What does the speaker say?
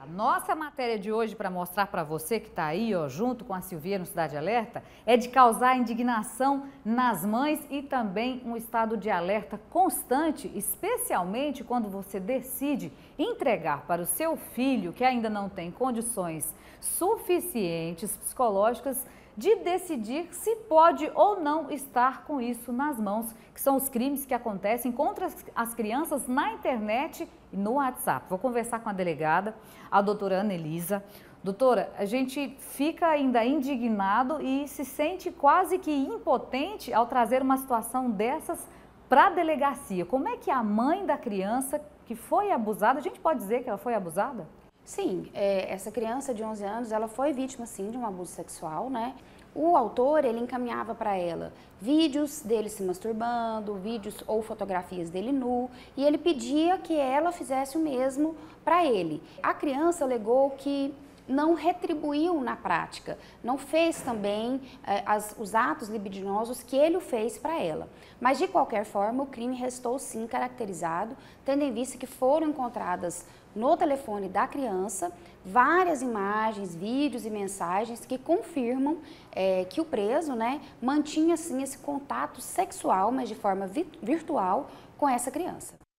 A nossa matéria de hoje, para mostrar para você que está aí, ó, junto com a Silvia no Cidade Alerta, é de causar indignação nas mães e também um estado de alerta constante, especialmente quando você decide entregar para o seu filho, que ainda não tem condições suficientes psicológicas, de decidir se pode ou não estar com isso nas mãos, que são os crimes que acontecem contra as crianças na internet e no WhatsApp. Vou conversar com a delegada, a doutora Ana Elisa. Doutora, a gente fica ainda indignado e se sente quase que impotente ao trazer uma situação dessas para a delegacia. Como é que a mãe da criança que foi abusada, a gente pode dizer que ela foi abusada? Sim, essa criança de 11 anos, ela foi vítima sim de um abuso sexual, né? O autor, ele encaminhava para ela vídeos dele se masturbando, vídeos ou fotografias dele nu, e ele pedia que ela fizesse o mesmo para ele. A criança alegou que não retribuiu na prática, não fez também os atos libidinosos que ele fez para ela. Mas, de qualquer forma, o crime restou sim caracterizado, tendo em vista que foram encontradas no telefone da criança várias imagens, vídeos e mensagens que confirmam que o preso, né, mantinha sim esse contato sexual, mas de forma virtual, com essa criança.